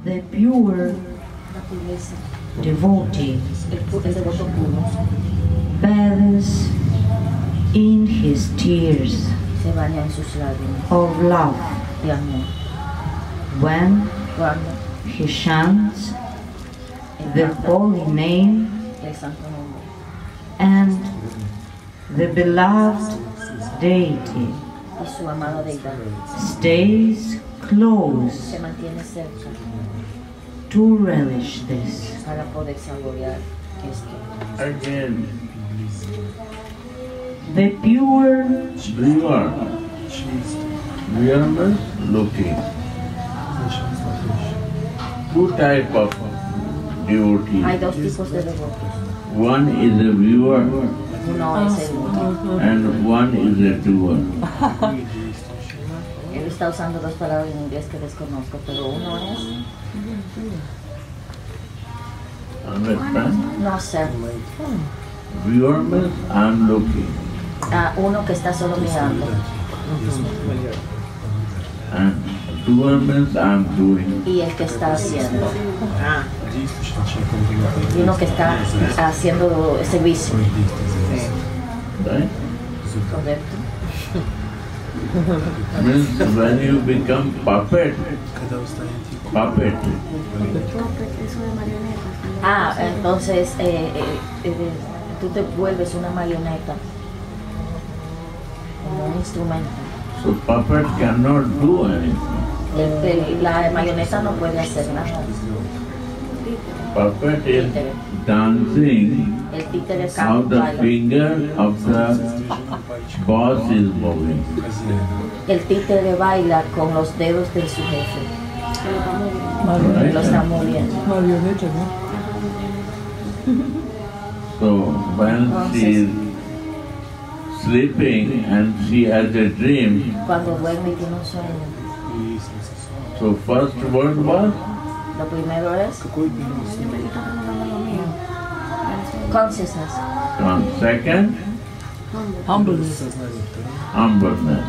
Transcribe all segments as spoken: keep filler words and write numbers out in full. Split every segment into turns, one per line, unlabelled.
The pure devotee bathes in his tears of love when he chants the holy name and the beloved deity stays close to relish this.
Again,
the pure
viewer, viewer means looking. Two types of devotees.
Hay dos tipos de devotos.
One is a viewer
Uno es el
and one is a doer.
Él está usando dos palabras en inglés que desconozco, pero uno es...
Understand?
No sé.
Viewer means I'm looking.
Ah, uno que está solo mirando.
And doer means I'm doing.
Y el que está haciendo. Ah. Y uno que está haciendo servicio.
Right?
Correcto.
Means when you become puppet, puppet.
Ah, entonces eh, eh, eh, tú te vuelves una marioneta, como un instrumento.
So puppet cannot do anything.
El, el, la marioneta no puede hacer nada.
Puppet is dancing
El títere
how the
baila.
finger of the boss is moving.
El títere baila con los dedos de su jefe.
Right?
Lo está moviendo.
Marioneta, ¿no?
So when she is sleeping and she has a dream,
Cuando duerme y tiene un sueño.
so first word was
Lo primero es consciousness.
um, second
Humbleness.
humbleness.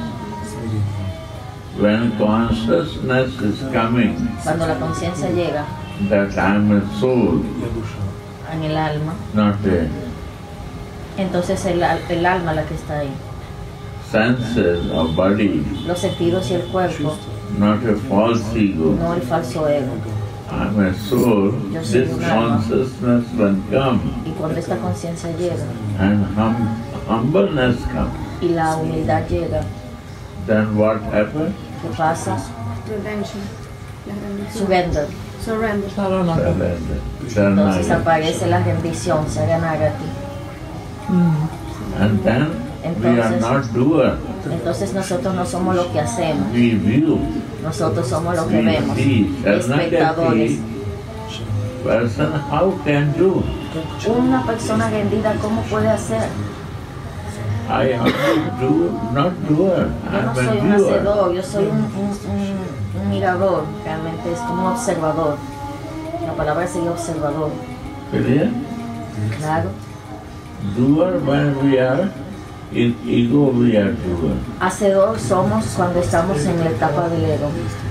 When consciousness is coming,
Cuando la conciencia llega
that I am a soul,
en el alma,
not a
entonces el, al- el alma la que está ahí.
senses or body,
Los sentidos y el cuerpo,
not a false ego.
no el falso ego.
I am a soul. This consciousness will come
Y cuando esta conciencia llega
and hum, humbleness comes.
y la humildad llega,
Then what happens?
¿qué pasa?
Redemption. La rendición.
Surrender.
Surrender.
Saranaka.
Surrender.
Entonces
Sharanagati.
aparece la rendición, Saranagati.
Mm.
And then we are
Entonces-
not doer.
Entonces nosotros no somos lo que hacemos,
We view.
nosotros somos lo que
We
vemos,
see.
espectadores.
Sharanagati. Person how can do?
Una persona rendida, ¿cómo puede hacer?
I am a do, not doer. I
Yo
am
no
a
soy un
viewer.
hacedor, yo soy un, un, un- un mirador, realmente es como un observador. La palabra sería observador,
Clear?
claro.
Doer when we are in ego, we are doer.
Hacedor somos cuando estamos en la etapa del ego,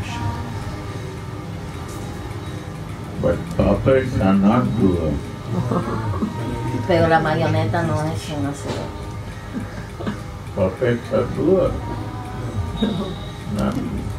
But puppets are not doer.
pero la marioneta no es un hacedor.
Puppets are doer. No.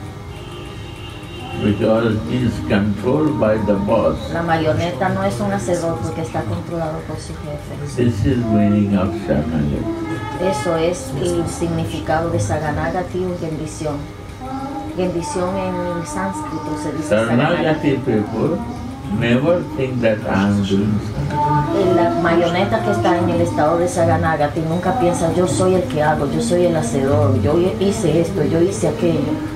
Because he is controlled by the boss.
La marioneta no es un hacedor porque está controlado por su jefe.
This is meaning of Sharanagati.
Eso es el significado de Saranagati o rendición. Rendición en sánscrito se dice
Sharanagati
Saranagati.
people never think that I am doing something.
La marioneta que está en el estado de Saranagati nunca piensa yo soy el que hago, yo soy el hacedor, yo hice esto, yo hice aquello.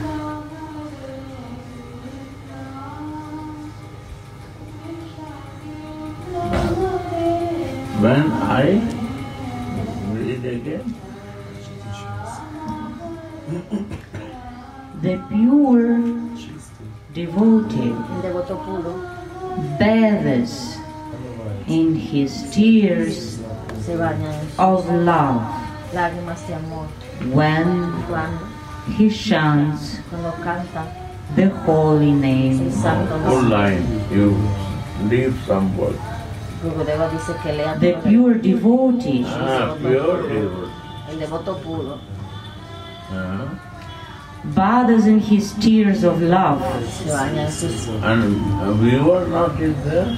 When I read again,
the pure devotee
El devoto puro
bathes in his tears
se baña en sus
of love
lágrimas de amor
when
cuando,
he chants
cuando canta
the holy
el
name.
santo
Full
nombre.
line, you leave some word.
Gurudeva dice que lea
The
todo
pure devotee
Ah, pure devotee.
el devoto puro
Uh,
baths in his tears of love.
se baña en sus
and a viewer not is there?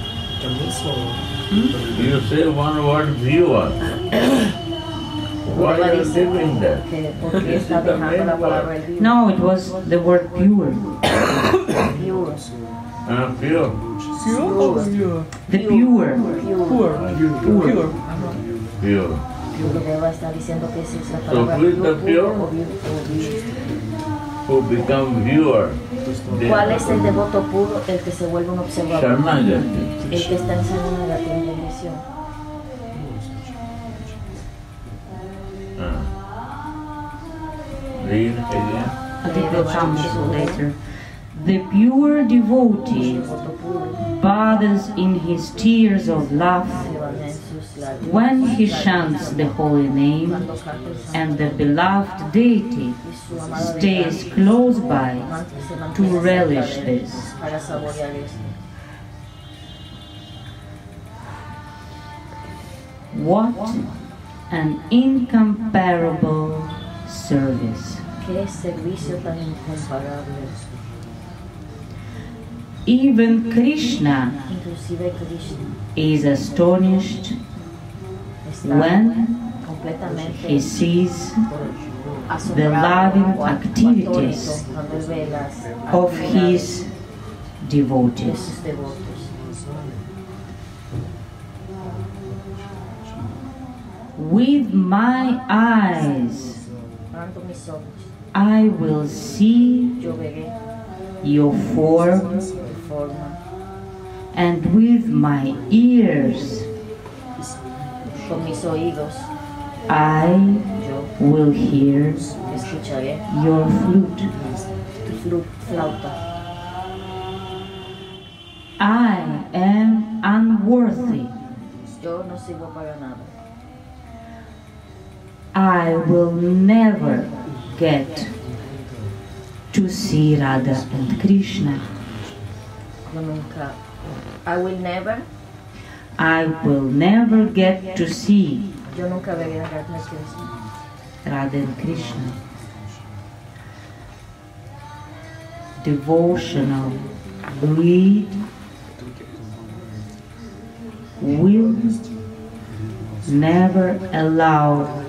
You say one word viewer. Why are you leaving that?
que porque
This is
está
the
dejando la
main
palabra
word.
el vivo.
No, it was the word pure.
Pure.
Uh, pure.
Pure or pure?
The pure.
Pure.
Pure. Pure.
Pure.
Gurudeva está diciendo que es la
So
palabra
who is the
puro
pure?
o vi- o vi-
Who become viewer.
¿Cuál es el devoto puro? El que se vuelve un observador.
Sharanagati.
El que está en Sharanagati, en rendición.
Uh. Read again.
I think that comes later. The pure devotee
Devoto puro
baths in his tears of love
se baña en sus lágrimas.
when he chants the holy name,
Cuando canta el santo
and the beloved deity
y su amado
stays
deidad
close by
man- se
to
mantiene cerca
relish
de él
this.
para saborear esto.
What an incomparable service.
Qué servicio tan incomparable.
Even Krishna
Inclusive Krishna
is astonished
está
when
completamente
he sees
asombrado
the loving
o
activities
atónito cuando ve las
of
actividades
his
de
devotees.
sus devotos.
With my eyes,
Ando mis ojos,
I will see
yo veré
your form,
tu forma,
and with my ears,
con mis oídos,
I
yo
will hear
escucharé
your flute.
tu flu- flauta.
I am unworthy.
Yo no sirvo para nada.
I will never get to see Radha and Krishna.
Yo nunca. I will never.
I will never get to see
Yo nunca veré a Radha y Krishna.
Radha and Krishna. Devotional greed will never allow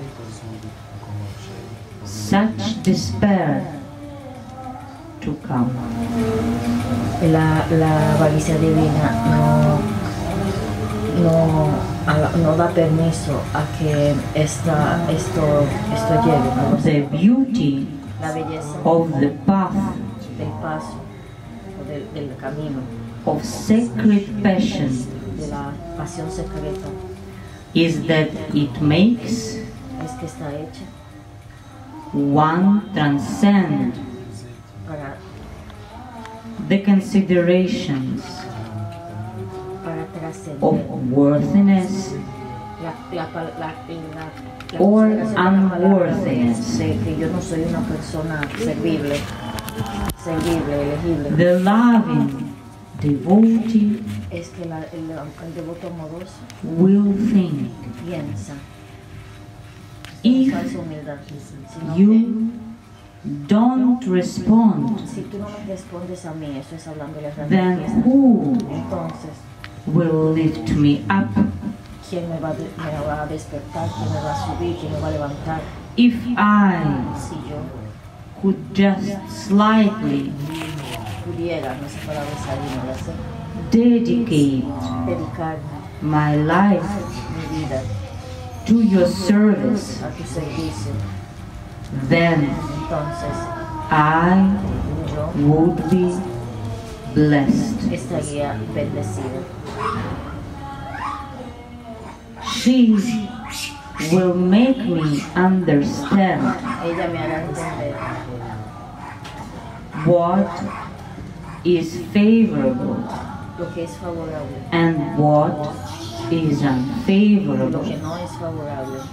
such despair to come.
La, la avaricia divina no, no, a la- no da permiso a que esta, esto, esto llegue. ¿no?
The beauty
La belleza
of the path
del paso, o del, del camino,
of sacred passion
de la pasión secreta,
is that it makes
es que está hecha
one transcend
para,
the considerations
para
of
trascender
worthiness
la, la, la, la, la, la
or
consideración de la palabra
unworthiness.
de que yo no soy una persona servible, servible, elegible.
The loving devotee
Es que la- el, el devoto amoroso
will think,
piensa
if
falsa humildad, sino
you don't respond,
que si tú no me respondes a mí, eso es hablando de la
then
realidad.
who
Entonces,
will lift me up?
¿quién me va, a de- me va a despertar? ¿Quién me va a subir? ¿Quién me va a levantar?
If I
Si yo
could just slightly
pudiera, no sé palabra salir, no la sé,
dedicate
dedicarme
my life
mi vida
to your service,
a tu servicio,
then
entonces
I
yo
would be blessed.
estaría bendecida.
She will make me understand
Ella me hará entender
what is favorable
lo que es favorable
and what is
y lo
unfavorable.
que no es favorable.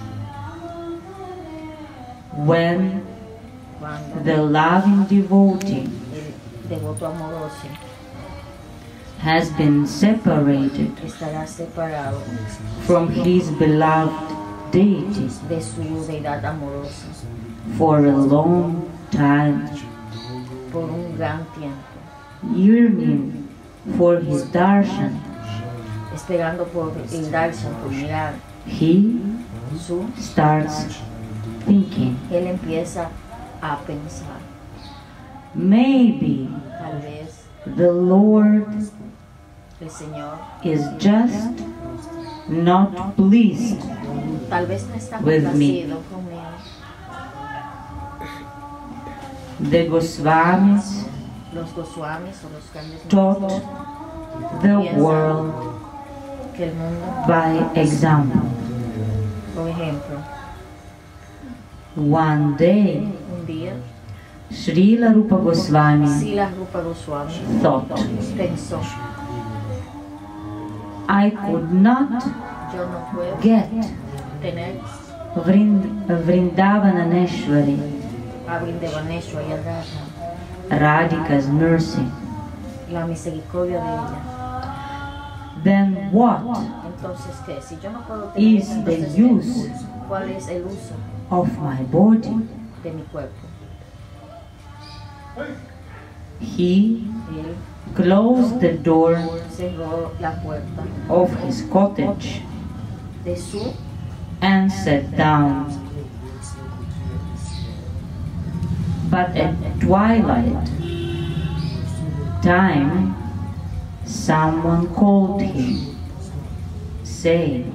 When
Cuando
the loving devotee
el devoto amoroso,
has been separated
estará separado
from his beloved deity
de su deidad amorosa
for a long time,
por un gran tiempo,
yearning for his darshan.
esperando por el darshan, por mirar
He
su,
starts thinking,
él empieza a pensar,
maybe
tal vez
the Lord
el Señor,
is just not pleased
tal vez no está
With me.
complacido conmigo.
The Goswamis
Los Goswamis o los grandes
taught
maestros
the world
que el mundo,
by example.
por ejemplo,
One day,
un día,
Srila Rupa Goswami
Srila Rupa Goswami
thought,
pensó,
I could not
yo no puedo
get
tener
Vrind- Vrindavananeshwari,
a Vrindavaneshwari y a Radha,
Radhika's mercy.
la misericordia de ella.
Then what
Entonces, ¿qué? Si yo no puedo tener
is
eso,
the
entonces, ¿qué?
use
¿Cuál es el uso
of my body?
de mi cuerpo?
He
Él
closed the door
cerró la puerta
of his cottage
de su
and sat down. But at twilight time, someone called him, saying,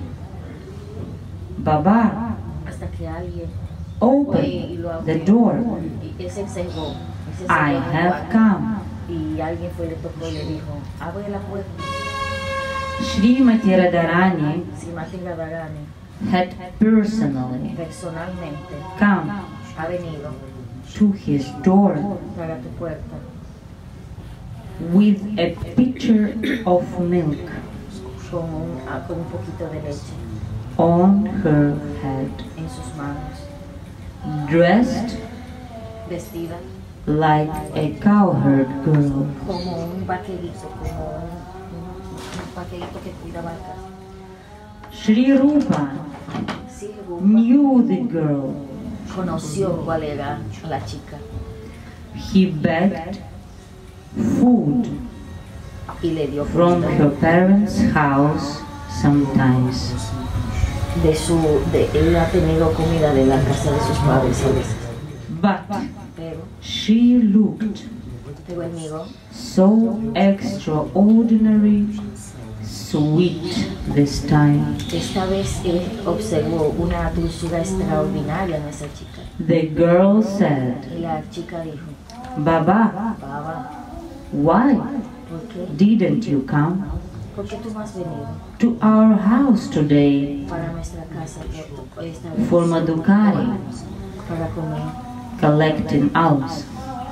Baba,
hasta que alguien fue y
open
lo
the
abrió.
door.
Y él se cerró. Él se
I
cerró en el
have
cuarto.
come.
Y alguien fue y le tocó y le dijo, abre la puerta.
Srimati Radharani
Srimati Radharani
had personally
personalmente
come
ha venido
to his door
para tu puerta
with a pitcher of milk
con un, ah, con un poquito de leche
on her head,
en sus manos,
dressed
vestida
like a cowherd girl.
como un vaquerito, como un, un vaquerito que cuida vacas.
Sri Rupa
Sí, Rupa
knew the girl.
conoció cuál era la chica
He begged food
y le dio
from
comida
her parents' house sometimes.
de su, de, él ha tenido comida de la casa de sus padres a veces,
But
pero,
she looked
pero él miró
so extraordinary sweet this time.
esta vez él observó una dulzura extraordinaria en esa chica
The girl said,
y la chica dijo,
Baba,
Baba,
why
¿por qué?
didn't you come
¿Por qué tú no has venido
to our house today
para nuestra casa por esta vez
for Madhukari,
para comer?
collecting alms?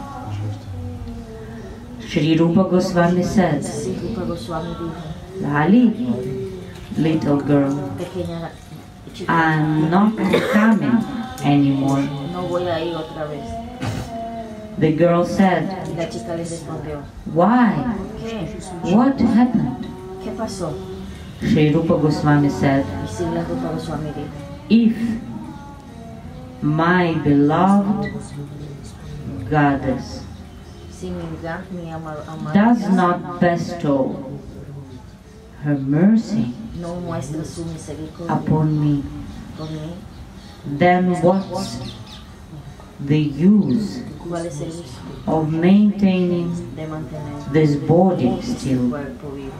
Sri Rupa Goswami says,
Sí, Rupa Goswami dijo,
Lali, little girl,
pequeña chica,
I'm not coming anymore.
no voy a ir otra vez.
The girl said,
Y la chica le respondió,
why?
¿qué?
What happened?
¿Qué pasó?
Sri Rupa Goswami said,
Y sí, la Rupa Goswami dijo,
if my beloved goddess
si mi gran, mi amado, amado
does not bestow her mercy
no muestra su misericordia
upon me,
por mí,
then what's the use
¿cuál es el uso
of maintaining
de mantener
this body
este
still?
cuerpo vivo?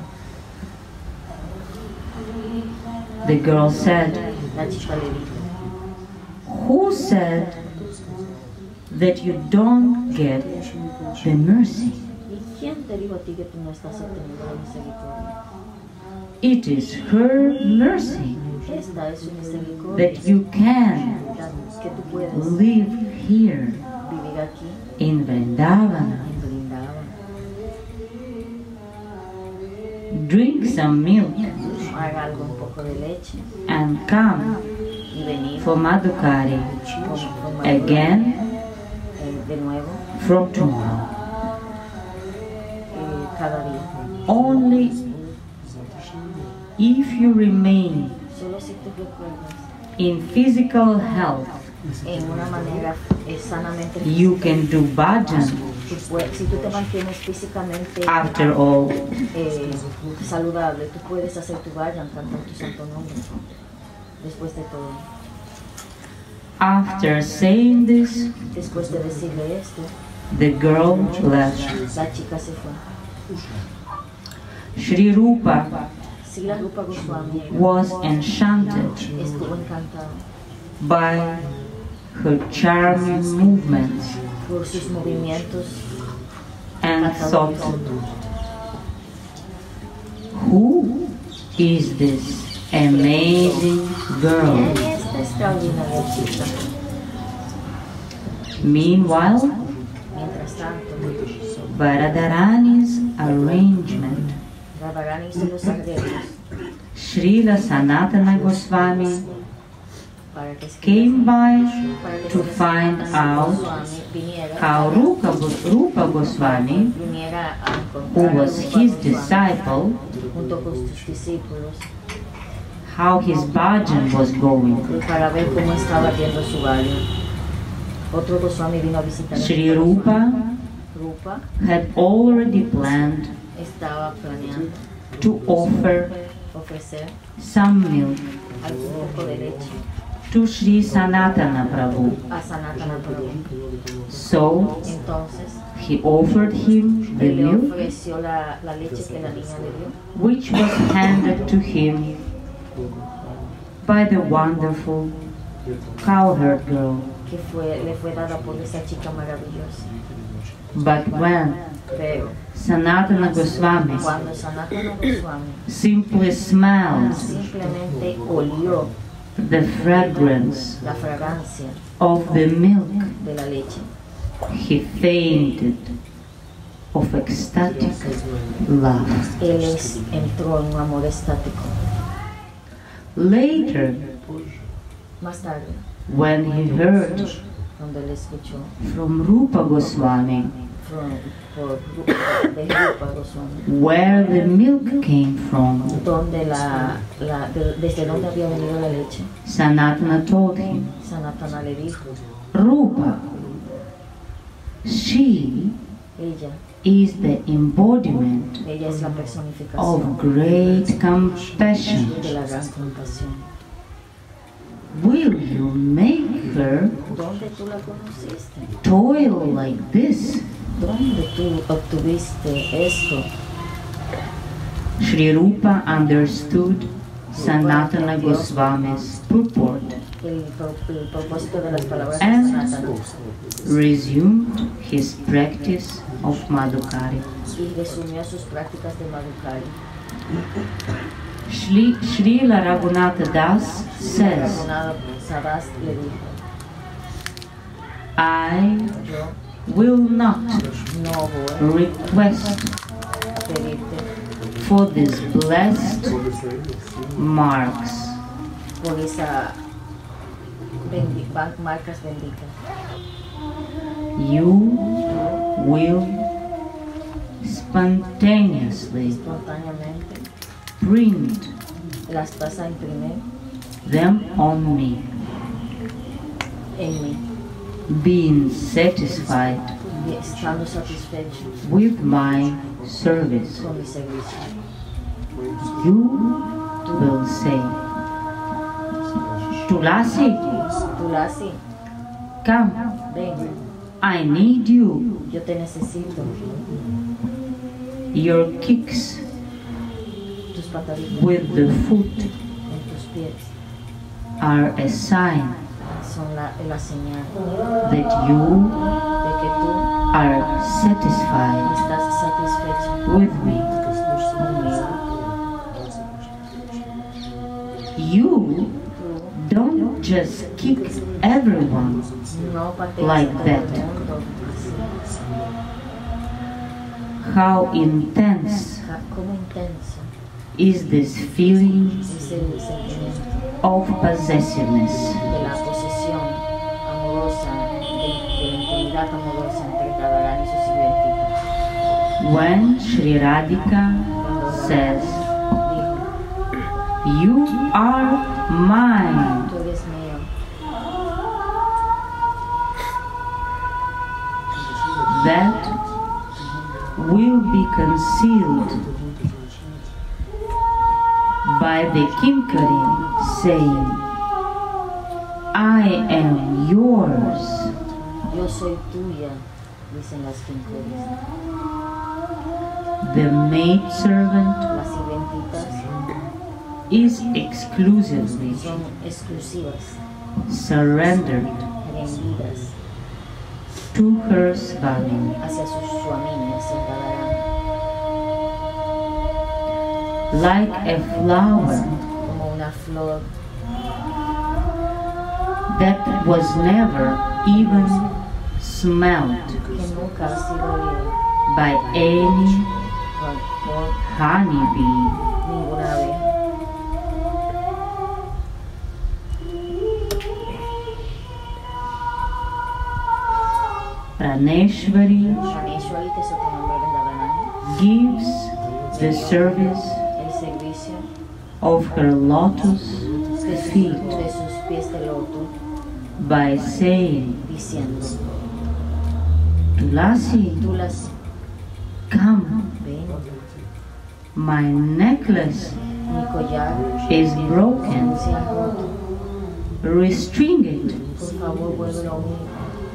The girl said,
La chica le dijo,
who said that you don't get the mercy?
¿y quién te dijo a ti que tú no estás obteniendo la misericordia?
It is her mercy
Esta es su misericordia,
that you can
que tú puedes
live here
vivir aquí
in Vrindavana,
en Vrindavan,
drink some milk
haga algo un poco de leche
and come
y venir
for Madhukari
con, con
again
eh, de nuevo
from tomorrow. only if you remain
Solo si tú recuerdas
in physical health,
en una manera eh, sanamente
you can do bhajan.
tú puedes- si tú te mantienes físicamente
After all,
eh, saludable, tú puedes hacer tu vayan cantando tu santo nombre después de todo.
after saying this,
Después de decirle esto,
the girl left.
la chica se fue.
Sri Rupa
Srila Rupa Goswami
was enchanted
estuvo encantado
by her charming movements
por sus movimientos
and thought, who is this amazing girl?
¿Quién es esta extraordinaria chica?
Meanwhile,
Mientras tanto,
Varadarani's arrangement,
Radharani hizo los arreglos
Srila Sanatana Goswami
para que
came by
para que
to
Srila
find
Sanatana
out
Goswami viniera,
how Rupa, Rupa Goswami,
viniera a
who
encontrar a
was
Rupa
his
Goswami
disciple,
junto con sus discípulos
how his bhajan was going.
y para ver cómo estaba yendo su valle. Otro Goswami vino a visitar a
Sri Rupa
Rupa
had already planned
estaba planeando
to offer
ofrecer
some milk
algún poco de leche
to Sri Sanatana Prabhu.
a Sanatana Prabhu.
So
Entonces,
he offered him the
él le
milk,
ofreció la, la leche que la niña le dio,
which was handed to him by the wonderful cowherd girl.
que fue, le fue dada por esa chica maravillosa.
But when
Pero
Sanatana Goswami
cuando Sanatana Goswami
simply smelled
simplemente olió
the fragrance
la fragancia
of the milk,
de la leche,
he fainted of ecstatic love.
él es- entró en un amor estático.
Later,
Más tarde,
when he heard
cuando él escuchó
from Rupa Goswami
from- por Ru- de Rupa Goswami,
where the milk came from,
donde la, la, de- desde donde había venido la leche,
Sanatana told him,
Sanatana le dijo,
Rupa, she
ella,
is the embodiment
ella es la personificación
of great compassion.
de la gran compasión.
Will you make her
¿Dónde tú la conociste?
toil like this?
¿Dónde tú obtuviste esto?
Sri Rupa understood Sanatana Goswami's purport
El, pro- el propósito de las palabras de
And-
Sanatana
resumed his practice of Madhukari.
y resumió sus prácticas de Madhukari.
Shri, Srila Raghunatha Das says,
Raghunatha Sadas le dijo,
I
yo
will not
no voy
request
a pedirte
for these blessed marks.
por esa bendi- ban- marcas benditas.
You will spontaneously
Espontáneamente
print
las vas a imprimir
them on me,
en mí,
being satisfied
y estando satisfecho
with my service.
con mi servicio.
You will say, Tulasi,
Tulasi,
come,
ven,
I need you.
yo te necesito.
Your kicks
Tus pataditas
with the foot
en tus pies
are a sign
son la, la señal
that you
de que tú
are satisfied
estás satisfecho
with me.
conmigo.
You
Tú
don't just kick everyone
no pateas
Like
a todo
that.
el mundo así.
How intense
Ca- Como intenso
is this feeling
es el sentimiento
of possessiveness.
de la posesión amorosa, de, de la intimidad amorosa entre Radharani y su sirvientita.
When Sri Radhika says, "You are mine,"
tú eres mío,
that will be concealed by the Kinkari saying, "I am yours."
yo soy tuya, dicen las quinquerías.
The maidservant
Las sirvientitas
is exclusively
son exclusivas,
surrendered
rendidas
to her Swami.
hacia su Swami, hacia Radharani,
Like a flower
como una flor
that was never even smelt
que nunca ha sido oída
by any
por, por
honeybee.
ninguna abeja.
Praneshwari
Praneshwari, que es otro nombre de Radharani,
gives the service
el servicio
of her lotus
de, su-
feet
de sus pies de loto,
by saying,
diciendo,
"Tulasi,
tú las
come,
ven,
my necklace
mi collar
is broken,
se ha roto,
restrain it.
por favor vuelve a unir,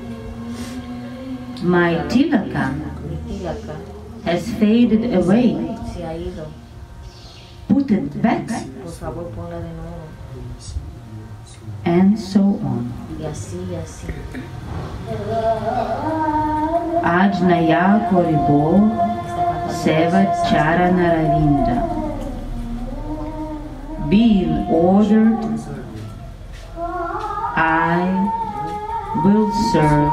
My tilaka
mi tilaka
has faded away,
se ha ido,
put it back,"
por favor ponla de nuevo,
and so on.
y así y así.
Ajnaya Koribo
Está cantando
Seva
las
Charanaravinda. Being ordered, I will serve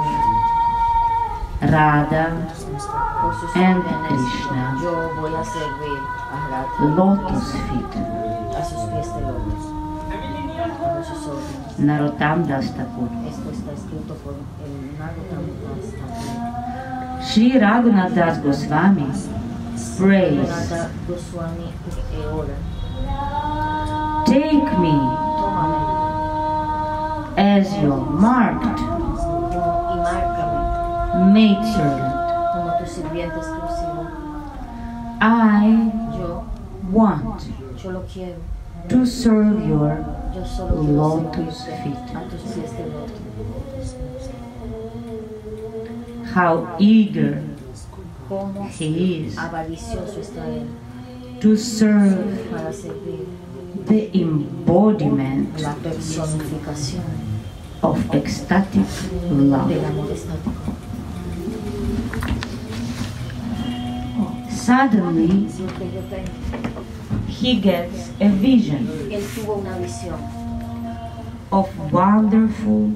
Radha
por sus
and
órdenes,
Krishna.
yo voy a servir a Radha
Lotus feet.
a sus pies de loto, bajo sus órdenes.
Narottam Das Thakur.
Esto está escrito por el Narottam Das Thakur.
Sri Raghunath Das Goswami prays,
Raghunath Goswami e ora,
"Take me
tómame
as your marked
como, y márcame
maidservant.
como tu sirviente exclusivo.
I
Yo,
want
yo lo quiero,
to serve your
yo solo quiero
lotus
servirte
feet."
a tus pies de loto.
How eager
Cómo
he is
avaricioso está él
to serve
para servir
the embodiment
la personificación
of ecstatic
del
love.
amor estático.
Suddenly,
Lo que yo tengo,
he gets a vision
él tuvo una visión
of wonderful,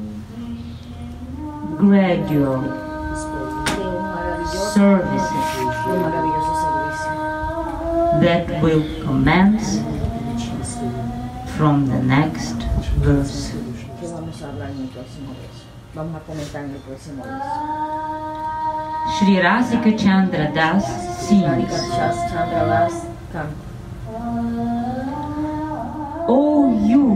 gradual
de un maravilloso,
services
de un maravilloso servicio
that will commence from the next verse.
que vamos a hablar en el próximo verso. Vamos a comentar en el próximo verso.
Sri Rasika Chandra Das
Radhika
sings,
Chandra Das canta.
"O you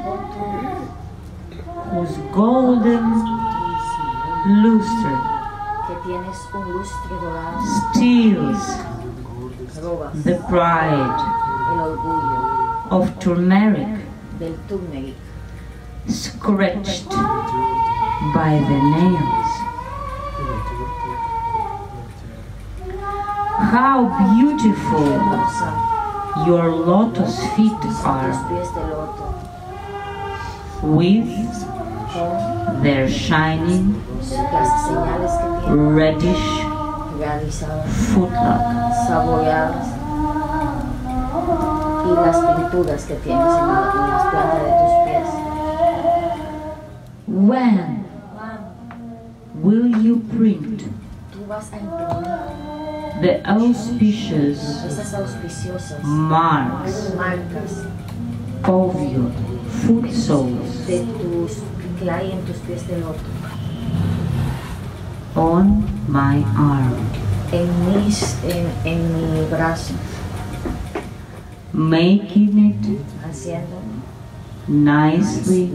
whose golden luster
Que tienes un lustre dorado,
steals
robas
the pride
el orgullo
of turmeric,
del turmeric,
scratched by the nails. How beautiful
hermosa,
your lotus feet
tus
are,
pies de loto,
with
con
their shining
las señales que tienen
reddish
realizadas,
footlock.
saboreadas y las pinturas que tienes en, la- en las plantas de tus pies.
When will you print
Tú vas a imprimir
the auspicious
esas auspiciosas
marks
marcas
of your foot soles
de tus que hay en tus pies de loto
on my arm?
en, mis, en, en mi brazo,
making it
haciendo
nicely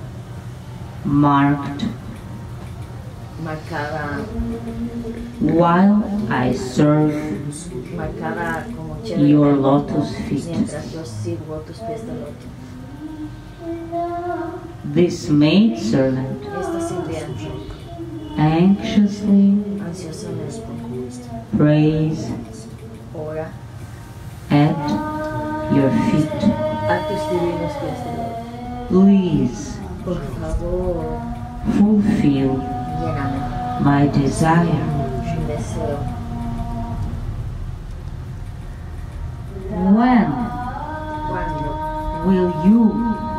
marked
marcada,
while I serve
marcada como chévere
your lotus feet.
mientras yo sirvo tus pies de loto.
This maidservant
Esta sirviente
anxiously
ansiosamente
prays
ora
at your feet.
a tus divinos pies de loto.
Please
Por favor,
fulfill
lléname
my desire.
mi deseo.
When
Cuando
will you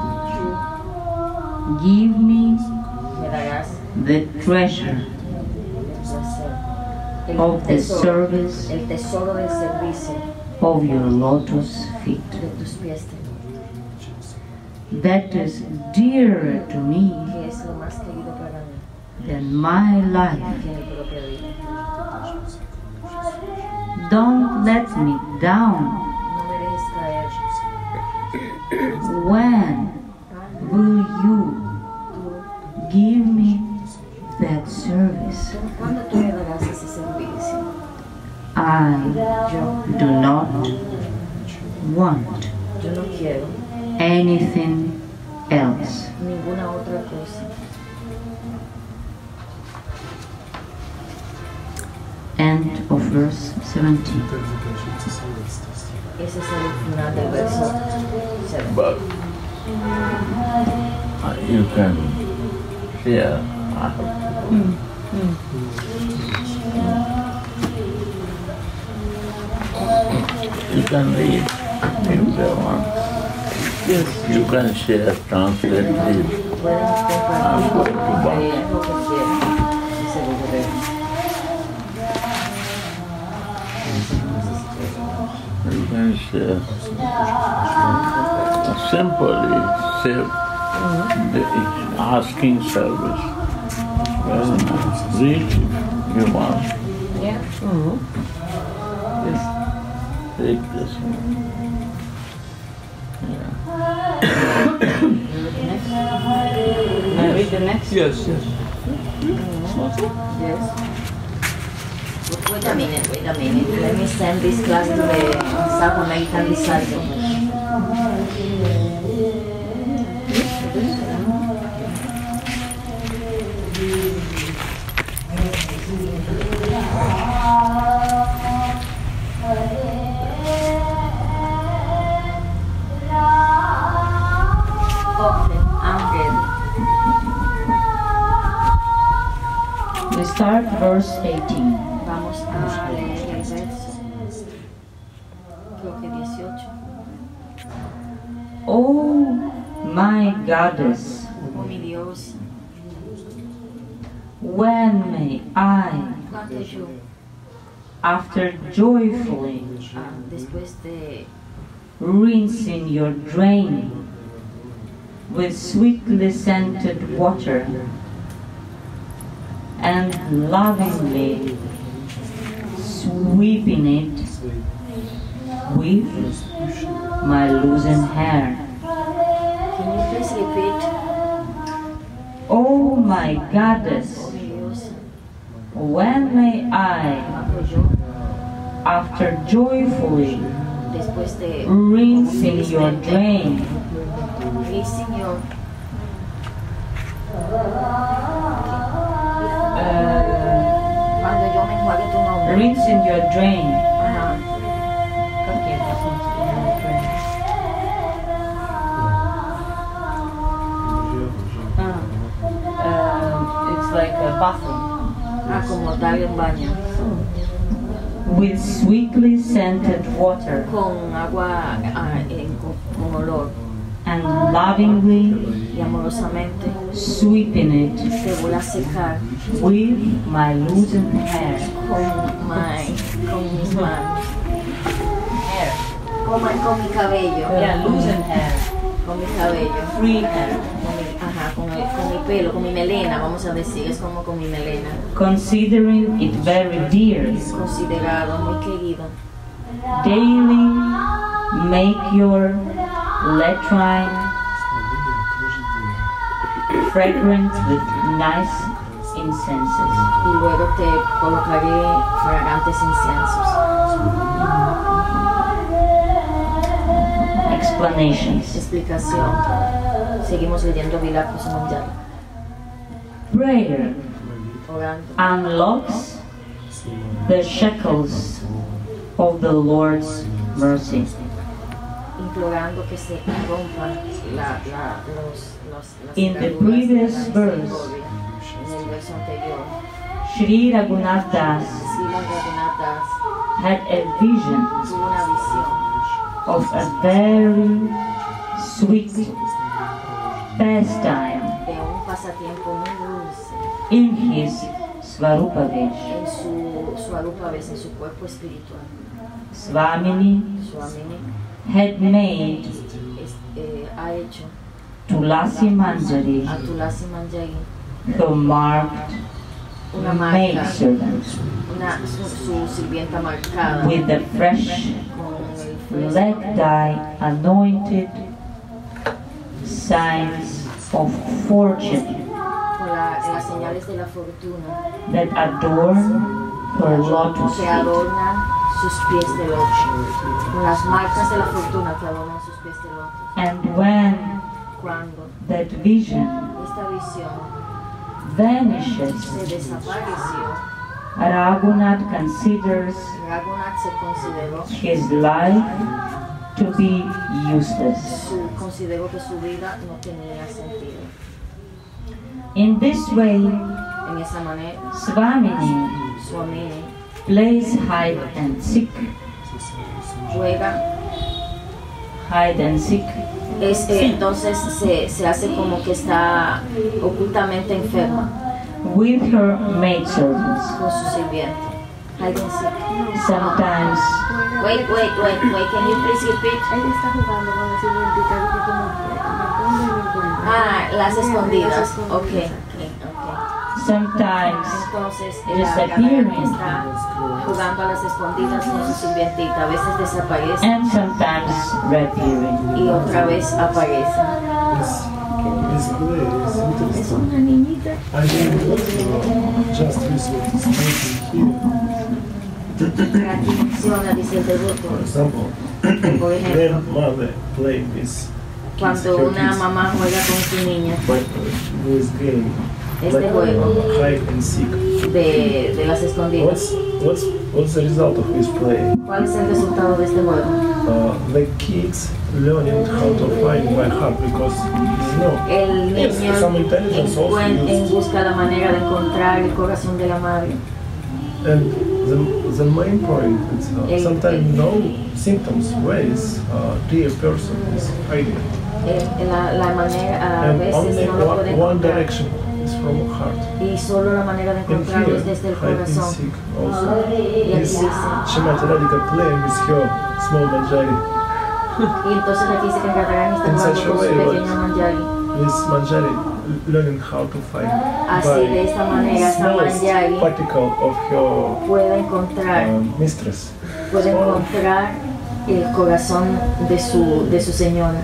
tú
give me
me darás
the treasure
el placer, el
of the
tesoro,
service
el tesoro del servicio
of your lotus feet
de tus pies de loto,
that is dearer to me
que es lo más querido para mí
than my life?
que mi propia vida.
Don't let me down.
No me dejes caer.
When will you
Tú,
give me that service?
¿cuándo tú me darás ese servicio?
I
Yo,
do not want
yo no quiero
anything else.
ninguna otra cosa.
End of verse seventeen.
Ese es el final del verso siete.
But uh, you can share. I have You can read if they want.
Yes.
You can share, translate, read.
Pueden
I'm going to
compartir
buy.
eh, lo que quieran. Dice el gobierno.
You can share. Simply say the asking service. Very nice. Read if you want.
Yeah.
Yes.
Take this one.
Can I read the next?
Yes, yes.
Yes. Wait a minute, wait a minute. Let me send this class to the South American disciples. Okay, I'm ready.
We start verse eighteen.
Vamos a leer el verso. Creo que dieciocho.
Oh, my goddess,
Oh mi Dios,
when may I,
cuánto yo,
after joyfully
ah, después de
rinsing your drain with sweetly scented water and lovingly sweeping it with my loosened hair.
Can you please repeat?
Oh my goddess,
Oh mi Dios,
when may I,
cuánto yo,
after joyfully
después de
rinsing your drain
rinsing your,
uh,
cuando yo me enjuague tu nombre,
rinsing your drain.
ajá,
Ah, uh, it's like a bathroom.
ah, como dar un baño,
With sweetly scented water
con agua ah, en- con, con olor,
and lovingly
y amorosamente
sweeping it
te voy a secar
with my loosened hair.
con, my, con mis manos,
Hair.
con, my- con mi cabello,
Yeah, loosened hair.
con mi cabello,
free hair,
con mi, ajá, con, el- con mi pelo, con mi melena, vamos a decir, es como con mi melena,
considering it very dear.
considerado, muy querido.
Daily make your latrine fragrant with nice incenses.
Y luego te colocaré fragantes inciensos.
Explanations.
Explicación. Seguimos leyendo Vilapa Kusumanjali.
Prayer
Orando.
unlocks the shackles of the Lord's mercy.
Implorando que se rompan la, la, los, los, las
In the
ataduras de
previous
la
verse,
misericordia. En el verso anterior,
Sri Raghunath Das
Srila Raghunath Das
had a vision
tuvo una visión
of a very sweet pastime
de un pasatiempo muy dulce
in his Svarupavesh.
en su, su arupa vez, en su cuerpo espiritual.
Swamini
Swamini
had made
es- eh, ha hecho
Tulasi Manjari
a Tulasi Manjari
her marked
una marca,
maidservant
una, su, su sirvienta marcada
with the fresh
con el fresco,
black dye anointed signs of fortune
con la- las señales de la fortuna
that adorn her lotus
que
feet.
adornan sus pies de loto, con las marcas de la fortuna que adornan sus pies de loto.
And when
Cuando
that vision
esta visión
vanishes,
se desapareció,
Raghunath considers
Raghunath se consideró,
his life to be useless.
su, consideró que su vida no tenía sentido.
In this way,
En esa manera,
Swamini
Swamini
plays hide and seek,
juega,
hide and seek
es, eh, entonces se, se hace como que está ocultamente enferma
with her maidservants.
con su sirviente. Hide and seek.
Sometimes
Wait, wait, wait, wait, can you please repeat?
Ella está jugando con el sirvientita que como me pongo y me encuentro.
Ah, las escondidas.
Las
Ok,
escondidas.
ok, ok.
sometimes
Entonces,
disappearing.
ella está jugando a las escondidas con su sirvientita. A veces desaparece
and sometimes reappearing.
y otra vez aparece.
This, this play is
Es
interesting.
una niñita.
I didn't uh, just recently speaking here.
Aquí funciona, dice el
For
devoto.
example,
Por ejemplo,
when mother play with kids,
cuando
her
una
kids,
mamá juega con su niña,
but with game,
este
like
juego
uh, hide and seek.
de, de las escondidas,
What's what's what's the result of this play?
¿cuál es el resultado de este juego?
Uh, the kids learning how to find my heart because you know.
El
Yes,
niño
some intelligence also
encuen- en
used.
busca la manera de encontrar el corazón de la madre.
And the, the main point is uh,
El-
sometimes
el-
no symptoms ways uh, dear person is hiding.
Eh, la, la manera, a
And
veces
only
no lo
one,
puede
one
encontrar
direction is from heart.
y solo la manera de
And
encontrarlo
here,
es desde el
hide and
corazón.
seek also.
Y aquí
This
dice,
Shrimati Radhika playing with her small manjari.
y entonces aquí dice que Radharani está
In
jugando
such a
con su
way,
pequeño
but-
manjari.
This manjari learning how to find
Así de esta manera, esta
smallest
manjari
particle of your
puede encontrar,
um, mistress.
puede
Small.
encontrar el corazón de su, de su señora.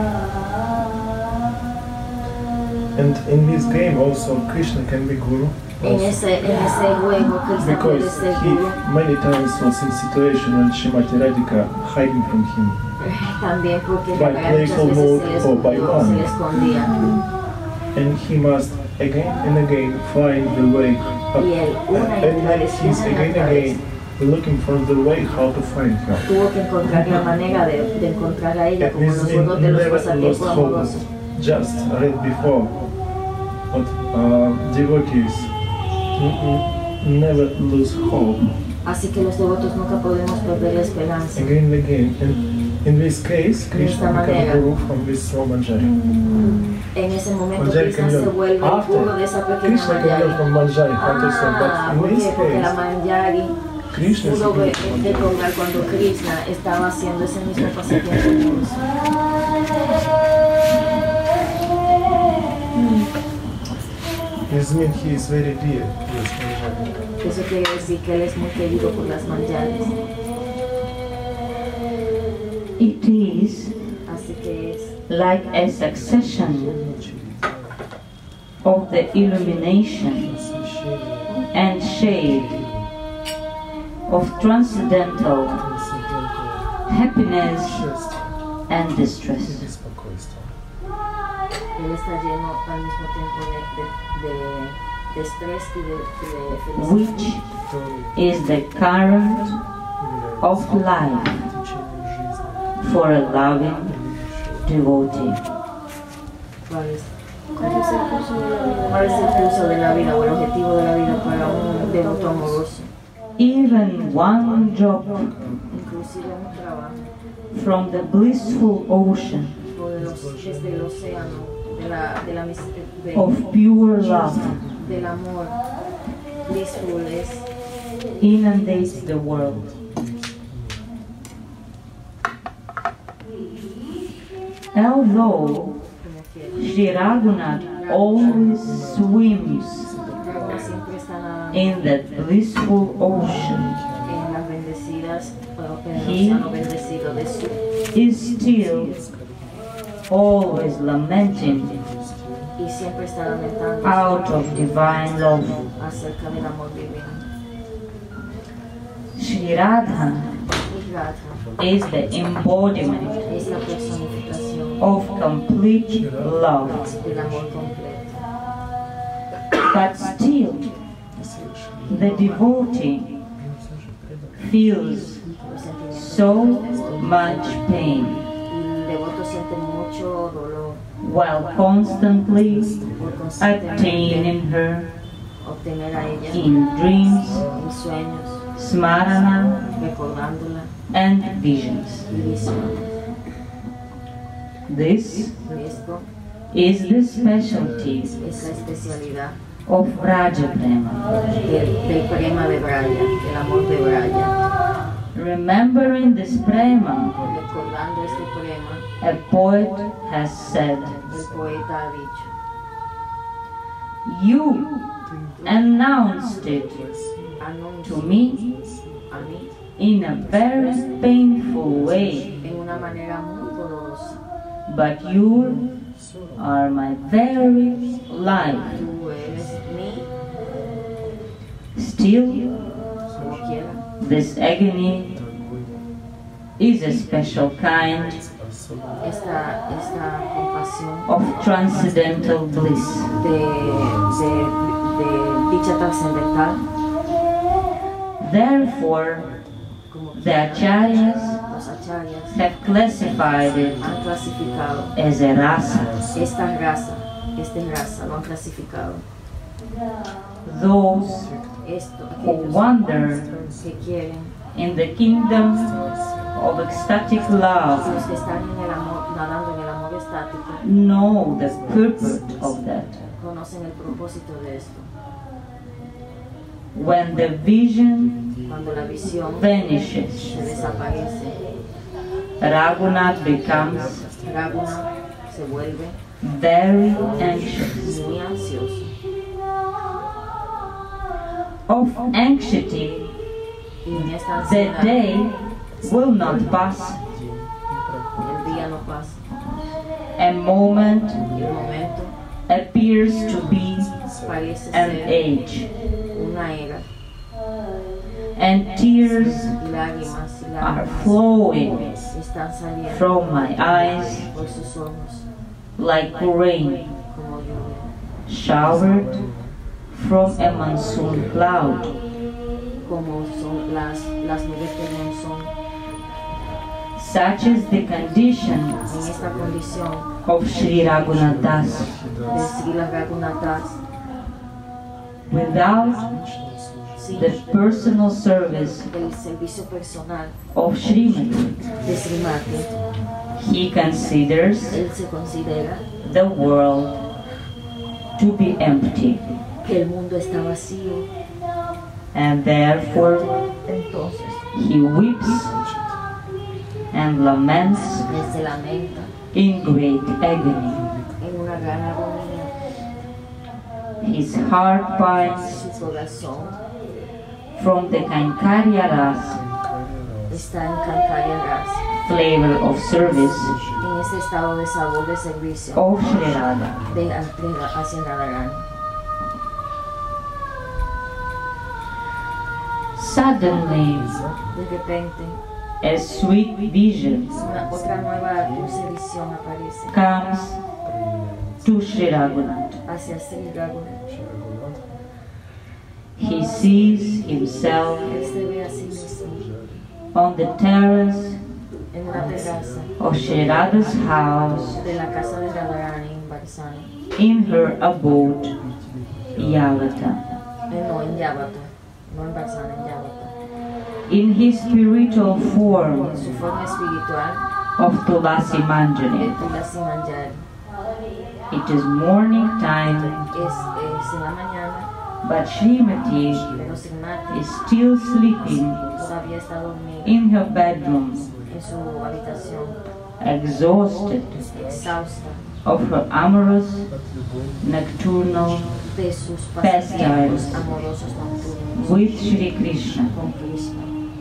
And in this game also Krishna can be guru.
En
Also.
ese, en ese juego Krishna puede
Because
ser
he
guru.
many times was in situation when Shrimati Radhika hiding from him.
También porque
By
Radharani muchas
playful
veces
mode
se le
or by
escondió, se le
one.
escondía.
And he must again and again find the way. Uh,
Y él una y
and
otra
then
vez,
he's
una y
again
otra
and
vez
again looking for the way how to find her.
tuvo que encontrar la manera de, de encontrar a ella
And
como
he's
los juegos de
been
los
never lost
pasatiempos
hope.
amorosos.
Just read before. But uh, devotees n- n- never lose hope.
Así que los devotos nunca podemos perder la esperanza.
Again and again. And in this case, Krishna
esta
becomes
manera.
guru from this small manjari.
En ese momento
Manjari
Krishna
can
se
learn.
vuelve el guru de esa
After,
pequeña
Krishna can learn
manjari.
from manjari how to serve.
Ah,
But
¿por
in this
qué? Porque la
case,
manjari
Krishna is
pudo ver
giving
de
manjari.
cobrar cuando Krishna estaba haciendo ese mismo pasatiempo amoroso.
This means he is very dear to his Manjari.
Eso quiere decir que él es muy querido por las manjares.
It is
Así que es
like a succession of the illumination and shade of transcendental happiness and distress,
Él está lleno al mismo tiempo de, de, de, de estrés y de, de felicidad,
which is the current of life for a loving devotee.
¿Cuál es? ¿Cuál es el curso de la vida? ¿Cuál es el curso de la vida o el objetivo de la vida para un devoto amoroso?
Even one drop
Inclusive un trabajo
from the blissful ocean
o de los, desde el océano de la, de la mis- de,
of pure love
del amor blissful es
inundates the world. Although
como que
Sri Raghunath always swims
Raghunath siempre está nadando
in that blissful ocean,
en las bendecidas o en el
He-
océano bendecido de su
is still always lamenting
y siempre está lamentando
out of divine love.
acerca del amor divino.
Sri Radha
Y Radha
is the embodiment
es la personificación
of complete love,
del amor completo.
but still the devotee feels so much pain
Y el devoto siente mucho dolor
while constantly
por constantemente
attaining her
obtener a ella
in dreams,
en sueños,
smarana,
recordándola
and visions.
y visiones.
This
Esto
is the specialty
es la especialidad
of Raja Prema.
del, del prema de Braya, del amor de Braya.
Remembering this prema,
Recordando este prema,
a poet has said,
el poeta ha dicho:
"You announced it to
anuncio
me
a mí
in a very painful way,
en una manera muy dolorosa.
but you are my very life.
Tú eres mi,
Still,
como quiera.
this agony is a special kind
Esta, esta compasión
of transcendental bliss.
de, de, de dicha trascendental,
Therefore,
como
the
quiera,
acharyas
los acharyas
have classified it
han clasificado
as a rasa.
esta raza, esta raza, lo han clasificado.
Those
Esto,
who
aquellos
wander
que quieren,
in the kingdom of ecstatic love
los que están en el amor, nadando en el amor estático,
know the purpose of that.
conocen el propósito de esto.
When the vision
Cuando la visión
vanishes,
se desaparece,
Raghunath becomes
Raghunath se vuelve
very anxious.
muy ansioso.
Of anxiety,
Y en esta
the
ansiedad,
day will not pass.
el día no pasa.
A moment
Y el momento
appears to be
parece
an
ser
age,
una era.
and tears
Y lágrimas y
are
lágrimas
flowing
están saliendo
from my eyes
por sus ojos
like rain
como lluvia,
showered from a monsoon cloud.
como son las, las nubes del monzón.
Such is the condition
En esta condición
of Sri Raghunath Das.
de Srila Raghunath Das,
Without
sin
the personal service
el servicio personal
of Srimati,
de Srimati,
he considers
él se considera
the world to be empty,
que el mundo está vacío,
and therefore
entonces
he weeps and laments
él se lamenta
in great agony.
en una gran agonía.
His heart pines
su corazón
from the Kankarya Ras
está en Kankarya Ras,
flavor of service
en ese estado de sabor de servicio
of Sri Radha.
de entrega hacia Radharani.
Suddenly,
De repente,
a sweet vision
una otra nueva dulce visión aparece
comes to Sri Raghunath.
hacia Sri Raghunath.
He sees himself
Él se ve a sí mismo
on the terrace
en una terraza
of Sri Radha's house
de la casa de Radharani en Barsana,
in her abode, Yavata.
eh, no en Yavata, no en Barsana, en Yavata,
In his spiritual form
en su forma espiritual
of Tulasi
de
Manjari.
Kusumanjali.
It is morning time,
Es, es en la mañana,
but Srimati
pero Srimati
is still sleeping
todavía está dormida
in her bedroom,
en su habitación,
exhausted
exhausta
of her amorous nocturnal
de sus pasatiempos
pastimes
amorosos nocturnos
with Shri Krishna.
con Krishna.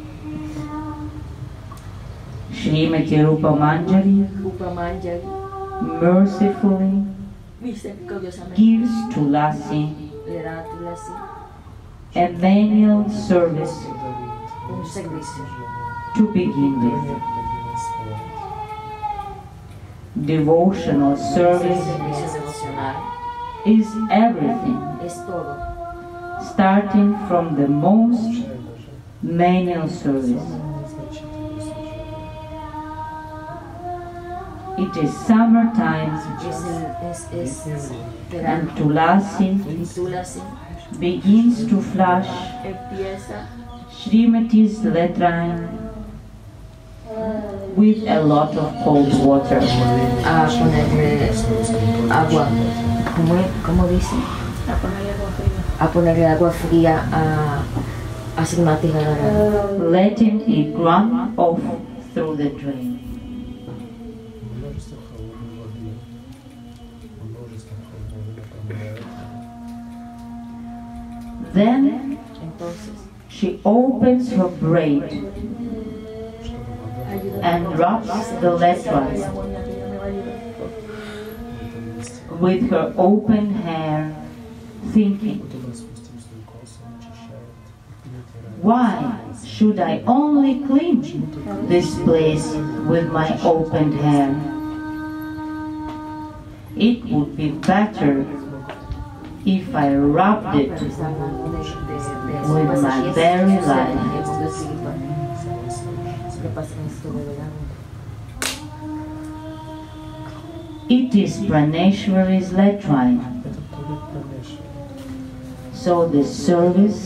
Srimati Rupa Manjari
Kusumanjali
mercifully
misericordiosamente
gives Tulasi
le da a Tulasi
a venial service
un servicio.
to begin with. Devotional
El
service
servicio devocional
is everything,
es todo,
starting from the most menial service. It is summertime
es, el, es, es
and
verano.
Tulasi
Y Tulasi
begins to flush
empieza
Srimati's latrine with a lot of cold water.
a ponerle agua, ¿cómo, es? ¿Cómo dice? A ponerle agua fría a, a Srimati Radharani,
letting it run off through the drain. Then
entonces
she opens her braid and rubs the latrine with her open hair, thinking, why should I only clean this place with my open hair? It would be better if I rubbed it
pero está hablando de, de, de
with my
su
very
pasaje
life.
en el mundo espiritual. ¿Qué pasa en esto de verano?
It is Praneshwari's latrine, so the service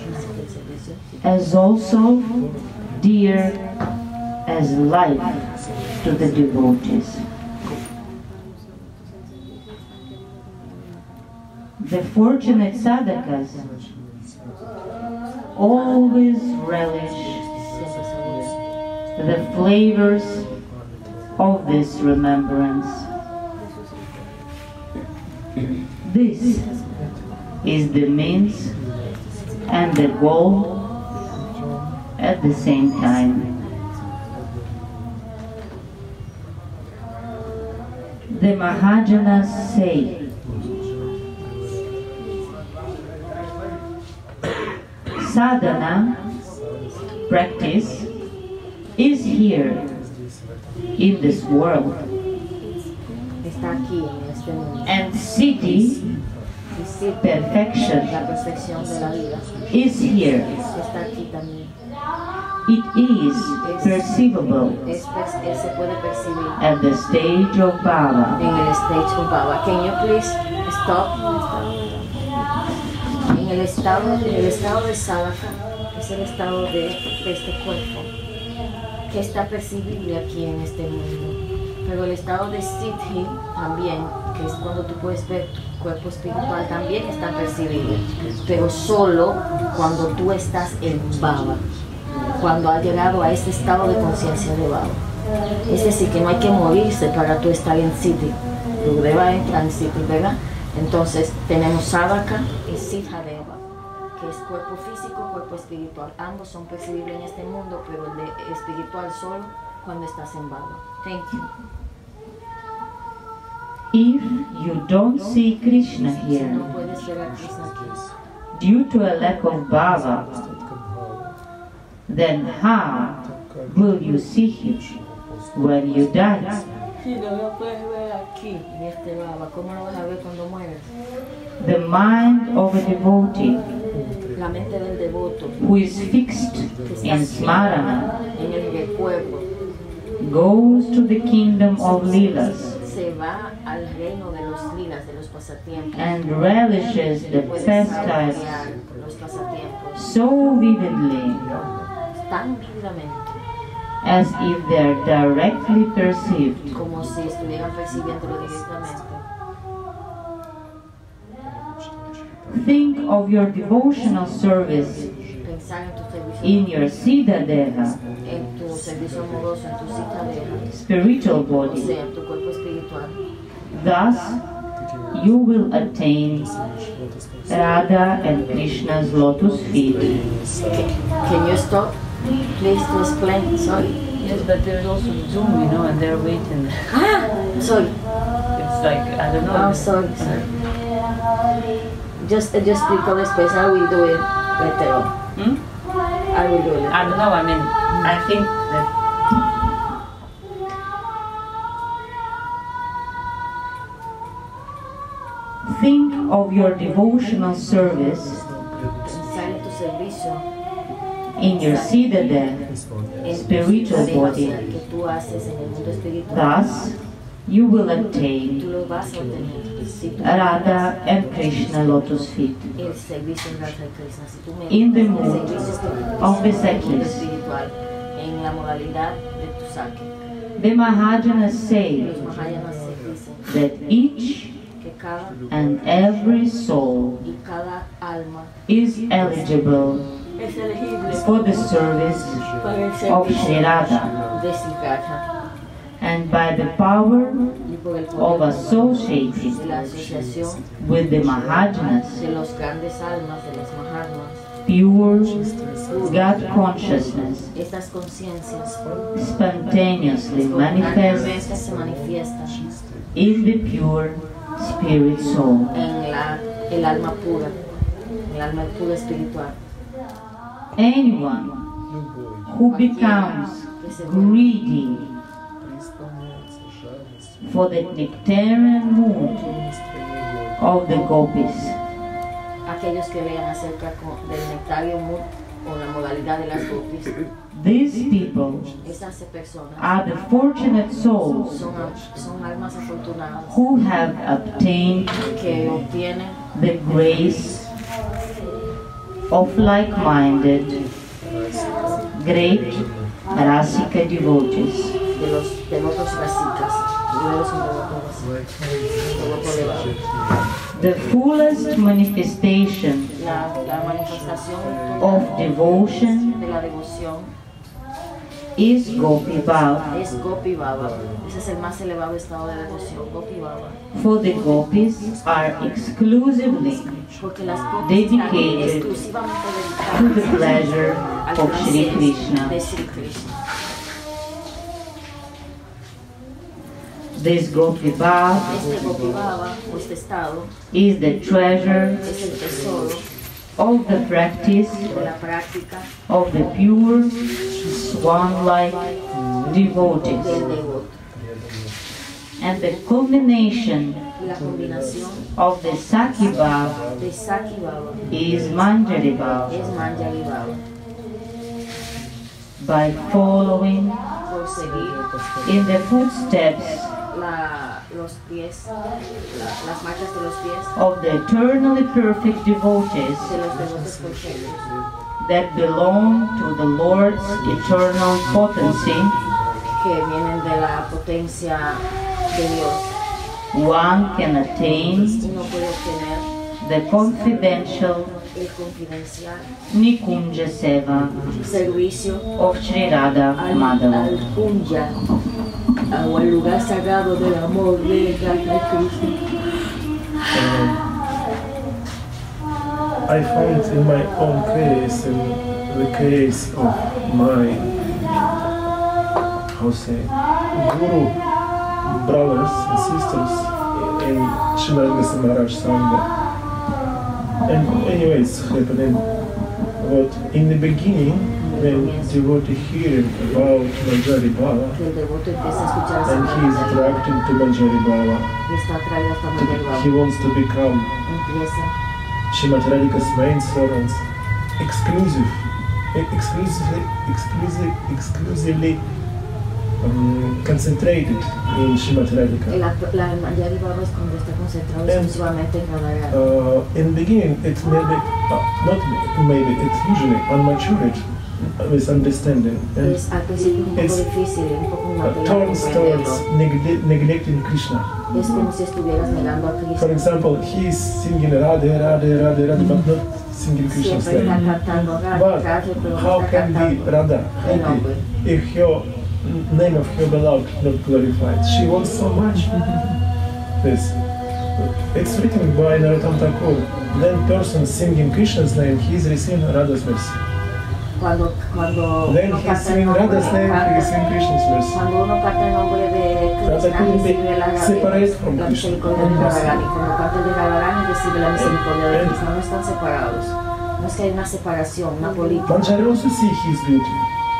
is also dear as life to the devotees. The fortunate sadhakas always relish the flavors of this remembrance. This is the means and the goal at the same time. The Mahajanas say, sadhana, practice, is here in this world,
Está aquí en este mundo.
and siddhi,
Y sí,
perfection,
la perfección de la vida
is here.
está aquí también.
It is perceivable
Es, per- es- se puede percibir
at the stage of bhava.
en el stage of Baba. Can you please stop? En el estado, en el estado de Sadhaka, es el estado de, de este cuerpo, que está percibible aquí en este mundo. Pero el estado de Siddhi también, que es cuando tú puedes ver tu cuerpo espiritual, también está percibible. Pero solo cuando tú estás en Baba, cuando has llegado a ese estado de conciencia de Baba. Es decir, que no hay que morirse para tú estar en Siddhi. Tú debes entrar en Siddhi, ¿verdad? Entonces tenemos Sadhaka y Siddhadeva, que es cuerpo físico, cuerpo espiritual. Ambos son percibibles en este mundo, pero el de espiritual solo cuando estás en Bhava. Thank you.
If you don't see Krishna
Si
here,
no puedes ver a Krishna aquí,
due to a lack of bhava, then how will you see him when you die?
si no lo puedes ver aquí, en este Bhava, ¿cómo lo vas a ver cuando mueres?
The mind of a devotee
La mente del devoto,
who is fixed
que está
in smarana
en el recuerdo,
goes to the kingdom of lilas
se va al reino de los lilas, de los pasatiempos.
and relishes the
Puede
pastimes
saborear los pasatiempos
so vividly
tan vívidamente
as if they're directly perceived.
como si estuvieran percibiéndolo directamente.
Think of your devotional service
Pensar en tu servicio,
in your Siddha Deha,
en tu servicio amoroso, en tu cita de
spiritual
o
body.
sea, en tu cuerpo espiritual.
Thus, you will attain Radha and Krishna's lotus feet.
Can you stop, please, to explain? Sorry.
Yes, but there's also Zoom, you know, and they're waiting.
Ah, sorry.
It's like, I don't know.
I'm sorry, sorry. Just, just explico después. I will do it later on.
Hmm?
I will do it.
I don't know, I mean, I think that
Think of your devotional service
Pensar en tu servicio,
in your Siddha Deha,
en tu
spiritual
tarea
body.
que tú haces en el mundo espiritual.
Thus, you will
Tú
attain
lo vas a obtener si tú
Radha and Krishna lotus feet.
el servicio en Radha y Krishna, si tú me
In the
el
mood
servicio espiritual,
of the
en el mundo
Sakis.
espiritual, en la modalidad de tu saque.
The Mahajanas say
Los Mahayanas se dicen
that each
que cada
and every soul
y cada alma
is eligible
es elegible
for the service
para el
of
servicio
Sri Radha,
de Sri Radha,
and by the power
y por el
of
poder
associating
de la asociación
with the Mahajanas,
de los grandes almas, de los Mahatmas,
pure God consciousness
estas conciencias
spontaneously manifests
espontáneamente se manifiestan
in the pure spirit soul.
en la, el alma pura, el alma pura espiritual.
Anyone who becomes greedy for the nectarian mood of the gopis,
Aquellos que lean acerca con- del nectario mu- o la modalidad de las gopis,
these people
esas personas
are the fortunate souls
son, al- son almas afortunadas
who have obtained
que obtienen
the grace of like-minded great Rasika devotees.
de los devotos rasicas. Yo eres un devoto rasika, devoto elevado.
The fullest manifestation
La, la manifestación
of devotion
de la devoción
is Gopi Bhava.
es Gopi Bhava. Ese es el más elevado estado de devoción, Gopi Bhava.
For the gopis are exclusively
Porque las gopis están
dedicated
exclusivamente
to the
dedicadas
pleasure
al
of Sri
placer
Krishna.
de Sri Krishna.
This Gopi Bhava
Este Gopi Bhava, o este estado,
is the treasure
es el tesoro
of the practice
de la práctica
of the pure swan-like devotees,
del devoto.
and the culmination
Y la combinación
of the Saki Bhava
de Saki Bhava
is Manjari Bhava.
es Manjari Bhava.
By following
Por seguir
in the footsteps
la, los pies, la- las marcas de los pies
of the eternally perfect devotees
de los devotos perfectos
that belong to the Lord's eternal potency,
que vienen de la potencia de Dios.
one can attain
Uno puede obtener
the confidential
el confidencial
Nikunja Seva
servicio
of Sri Radha
al,
Madhava.
al Kunja, o al lugar sagrado del amor de Radha y Krishna.
um, I found in my own case, in the case of my, how say, guru brothers and sisters in Srimad Samaraj Sangha. And anyway, it's happening. But in the beginning, when devotee hearing about Manjari Baba, and he is attracted to Manjari Baba, he wants to become Srimati Radhika's main servants, exclusive, exclusively, exclusive, exclusively um, concentrated in Srimati Radhika. And uh, in the beginning, it may be, uh, not maybe, it's usually unmatured misunderstanding. And it's uh, turns towards negle neglecting Krishna. For example, he is singing Radhe, Radhe, Radhe, Radhe, but not singing Krishna's name. But how can be Radha happy if your name of her beloved not glorified? She wants so much. This. It's written by Narottam Thakur. Then person singing Krishna's name, he is receiving Radha's mercy.
Cuando, cuando
then he is singing Radha's name, he is singing Krishna's mercy.
Cuando uno canta el nombre de
Radha couldn't be separate from
la
Krishna.
misericordia de Radharani. Cuando canta el de Radharani recibe la misericordia de Krishna. No están separados. No es que hay una separación, una política.
Manjari also see his beauty.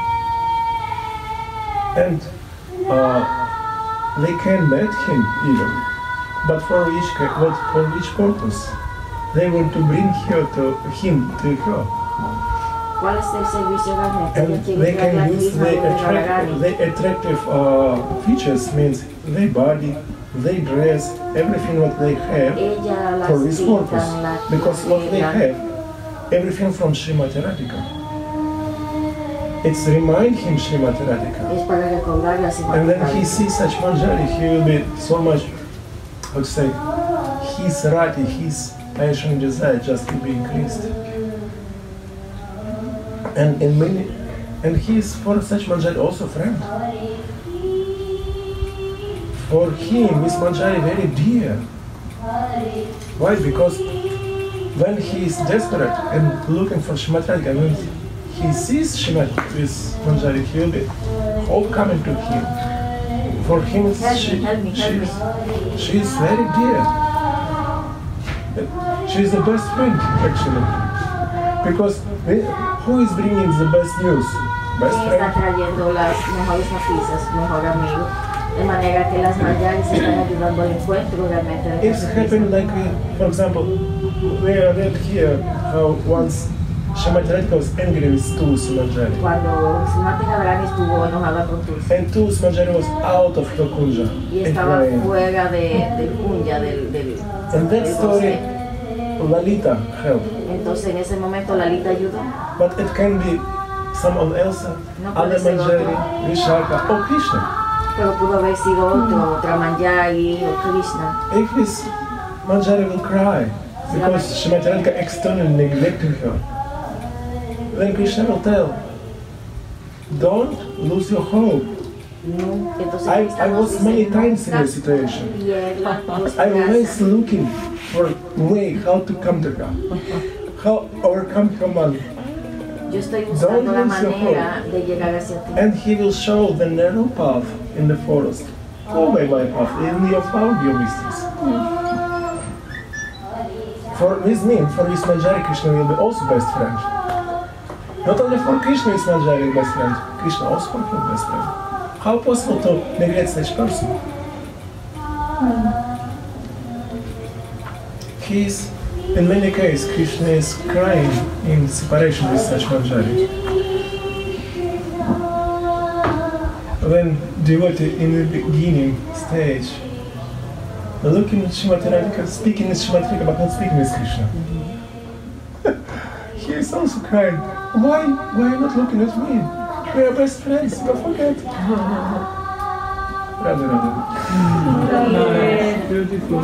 And uh, they can meet him even. But for which, what, for which purpose? They want to bring her to him to her.
¿Cuál es el servicio realmente?
And they can use the attractive, the attractive uh, features, means their body, their dress, everything what they have for this purpose. Because what they have, everything from Srimati Radhika. It's remind him Srimati Radhika. And then he sees such Manjari, he will be so much, how to say, his rati, his passion and desire just to be increased. And in many, and he is for such Manjari also friend. For him, Miss Manjari very dear. Why? Because when he is desperate and looking for Srimati Radhika, when he sees Srimati with Manjari, he will be all coming to him. For him, she, she, she is very dear. She is the best friend, actually. Because we, who is bringing the best news? Best friend?
Está trayendo las mejores noticias, mejor amigo. De manera que las Manjaris están ayudando al encuentro realmente.
It's happened like, uh, for example, we are read here how once Srimati Radhika was angry with Tulsi Manjari.
Cuando Srimati Radharani estuvo enojada con Tulsi.
And Tulsi Manjari was out of her kunja.
Y estaba fuera de, del kunja, del, del,
and that
del
story, Lalita helped.
Entonces en ese momento Lalita ayudó.
But it can be someone else,
No
other
puede ser
Manjari,
otro.
Vishaka, or Krishna.
Pero pudo haber sido otro, otra Manjari o Krishna.
If this Manjari will cry because Srimati Radhika externally neglecting her, then Krishna will tell, don't lose your hope.
No. Entonces,
I,
Krishna
I
nos
was
dice,
many
"No
times in
estás
this situation.
pierda tu
I'm always
esperanza."
looking for a way how to come to her, how overcome her man.
Yo estoy buscando la
lose your
manera de llegar hacia ti.
And he will show the narrow path in the forest. Go by my path, and you have found your mistress. For this means, for this Manjari, Krishna will be also best friend. Not only for Krishna is Manjari best friend, Krishna also for him best friend. How possible to neglect such person? He is, in many cases, Krishna is crying in separation with such Manjari. When devotee in the beginning stage, looking at Srimati Radhika, speaking with Srimati Radhika, but not speaking with Krishna. He is also crying. Why? Why are you not looking at me? We are best friends. Don't forget. Radha, Radha. Beautiful.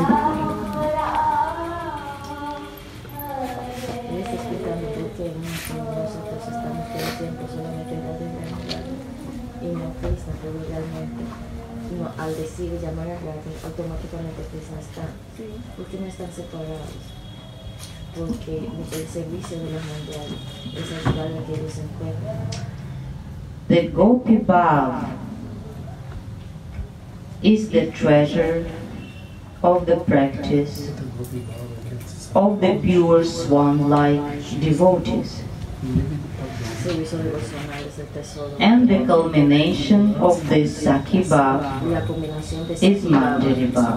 al decir llamar a Radha, automáticamente piensan estar, porque no están separados, porque el servicio de los mundiales es ayudar a que ellos se encuentren.
The Gopi Bhav is the treasure of the practice of the pure swan-like devotees, and the culmination of this Sakhi Bhav is Manjari Bhav.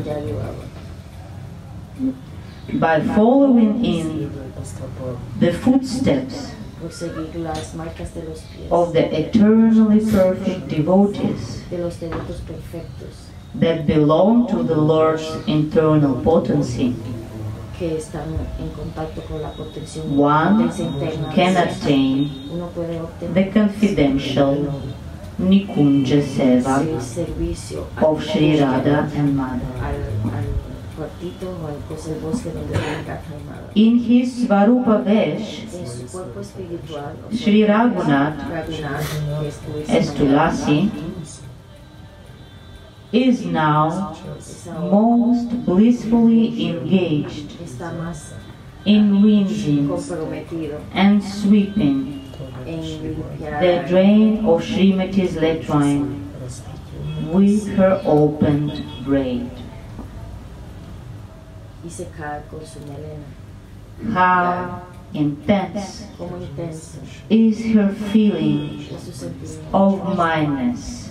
By following in the footsteps of the eternally perfect devotees that belong to the Lord's internal potency, one can attain the confidential Nikunja Seva of Sri Radha and Madhava. In his Svarupa Vesh, Sri Raghunath, as Tulasi, is now most blissfully engaged in rinsing and sweeping the drain of Srimati's latrine with her opened braid. How intense is her feeling of mindness.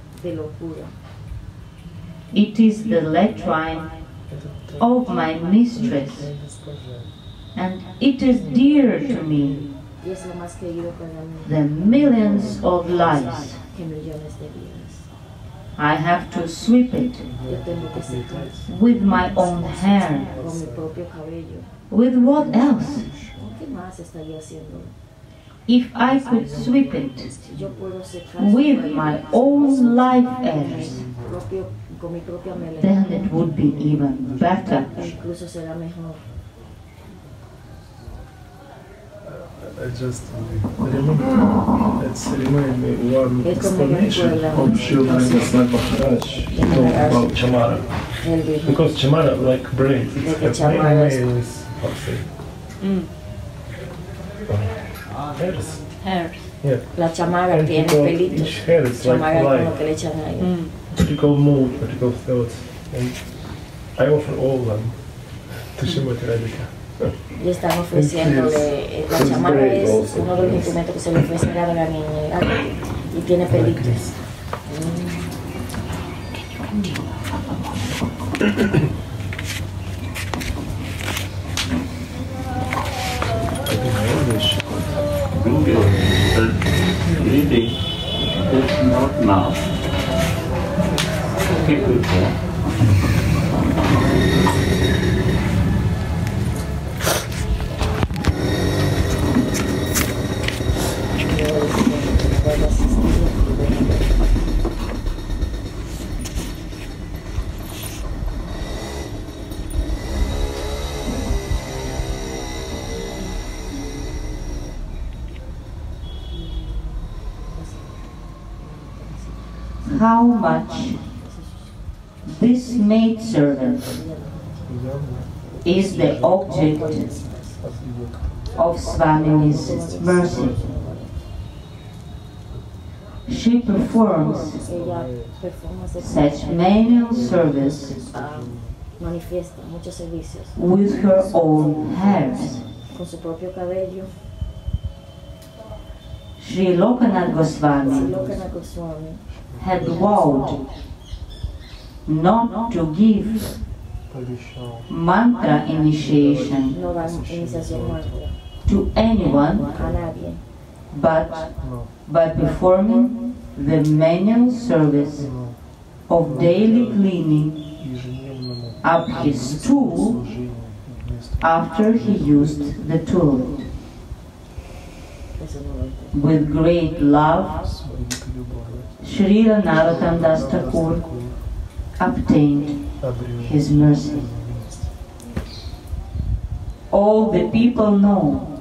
It is the latrine of my mistress, and it is dear to me than millions of lives. I have to sweep it with my own hair. With what else? If I could sweep it with my own life airs, then it would be even better.
I just remember, it's remind me one explanation of Srila Goswami Maharaj about chamara. Because chamara, like braid, it's a male is
Mm.
hairs.
Hairs.
Yeah.
La chamara
And
tiene
people,
pelitos.
each hair is like
Chamara es como
life.
que le echan ahí.
Mm.
Particular mood, particular thoughts. And I offer all of them to Srimati Radhika.
Y están ofreciéndole, la chamara es uno de los instrumentos que se le ofrece a Radha y tiene pelitos.
Reading is not now. Keep it there.
How much this maidservant is the object of Swamini's mercy. She performs such menial service with her own hairs. Sri Lokanath Goswami had vowed not to give mantra initiation to anyone but by performing the manual service of daily cleaning up his stool after he used the toilet. With great love, Srila Narottam Das Thakur obtained his mercy. All the people know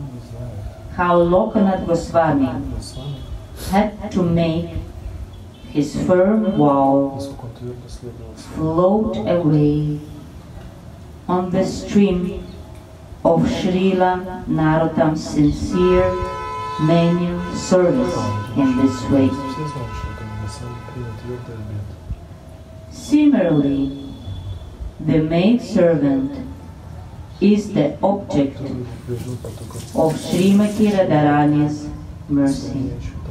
how Lokanath Goswami had to make his firm vow float away on the stream of Srila Narottam's sincere manual service in this way. Similarly, the maidservant is the object of Srimati Radharani's mercy,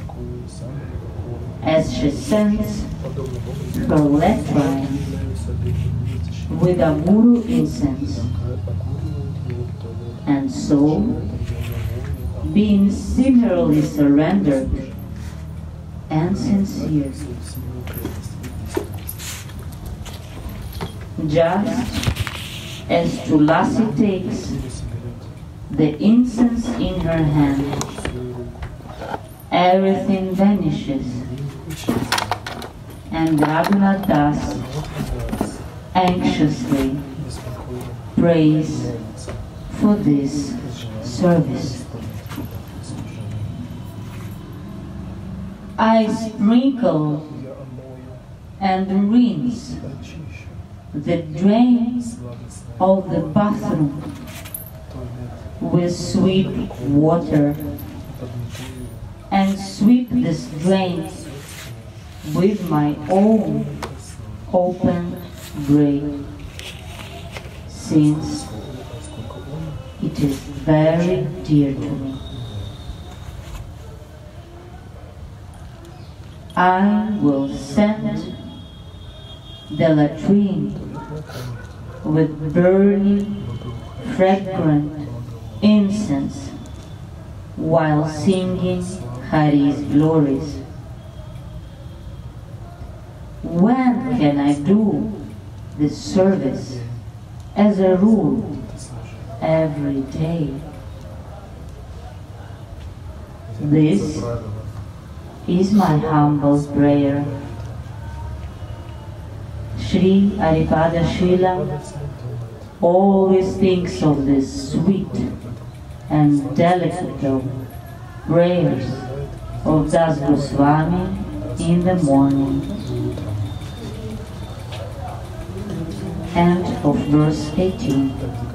as she sends her latrine with a guru incense, and so, being similarly surrendered and sincere, just as Tulasi takes the incense in her hand, everything vanishes, and Raghunath Das anxiously prays for this service. I sprinkle and rinse the drains of the bathroom with sweet water, and sweep this drain with my own open grave, since it is very dear to me. I will send the latrine with burning, fragrant incense while singing Hari's glories. When can I do this service? As a rule, every day. This is my humble prayer. Sri Haripada Srila always thinks of these sweet and delicate prayers of Das Goswami in the morning. End of verse eighteen.